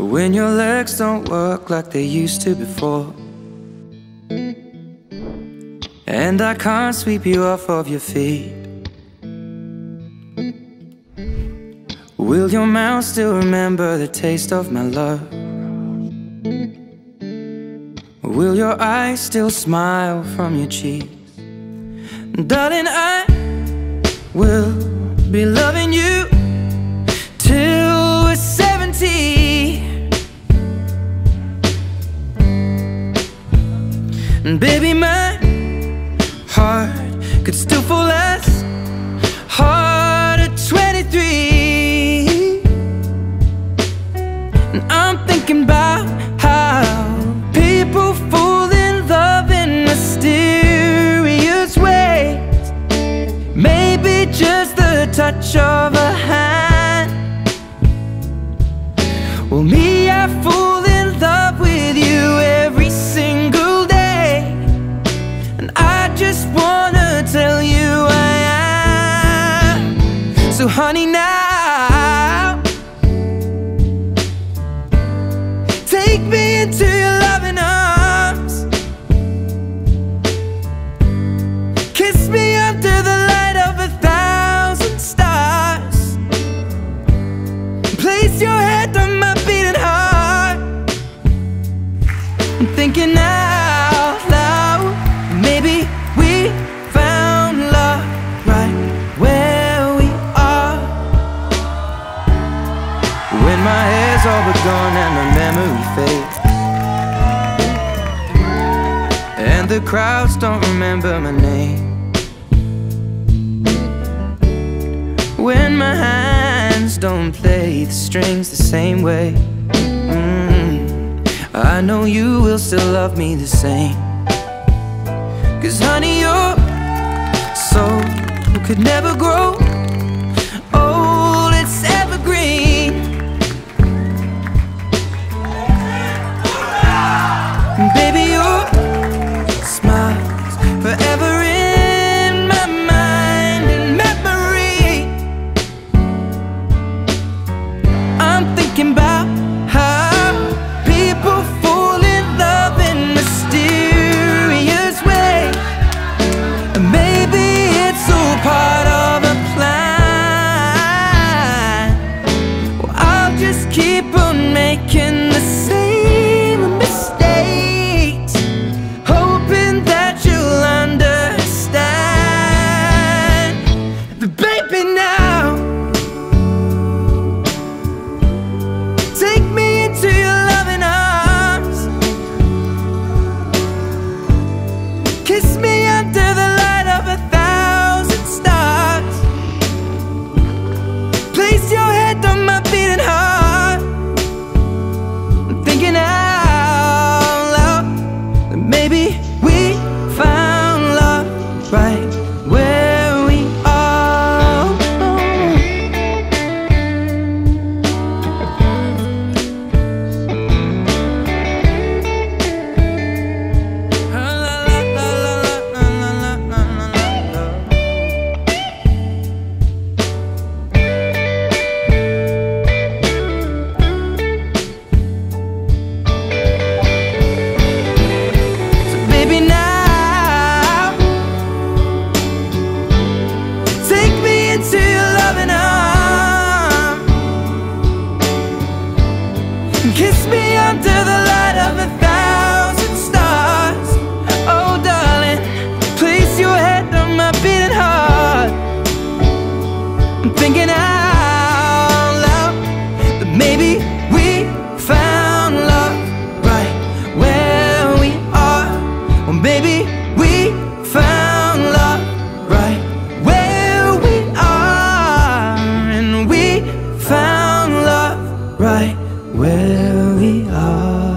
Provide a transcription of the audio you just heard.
when your legs don't work like they used to before, and I can't sweep you off of your feet. Will your mouth still remember the taste of my love? Will your eyes still smile from your cheeks? Darling, I will be loving you till we're 70. And baby, my heart could still fall as hard at 23. And I'm thinking about how people fall in love in mysterious ways. Maybe just the touch of a hand. Well, me, I fall in love with you every single day, and I just wanna tell you I am. So honey, now take me into your loving arms. Kiss me under the light of 1,000 stars. Place your head on my beating heart. I'm thinking out loud, maybe we found love right where we are. When my hair's all but gone and the memory fades, and the crowds don't remember my name. When my hands don't play the strings the same way, I know you will still love me the same. 'Cause honey, your soul could never grow old, it's evergreen. Baby, your smile's forever in my mind and memory. I'm thinking about how people fall in love in mysterious ways. And maybe it's all part of a plan. Well, I'll just keep on making the same mistakes, hoping that you'll understand. But baby, now take me into your loving arms. Kiss me under the light of 1,000 stars. Place your head on my beating heart. I'm thinking out loud that maybe we found love right where we are. So baby, now take me into your loving arms. Kiss me under the light of 1,000 stars. Oh darling, place your head on my beating heart. I'm thinking out loud that maybe we found love right where we are. Well, maybe we found love right where we are. And we found love right where we are.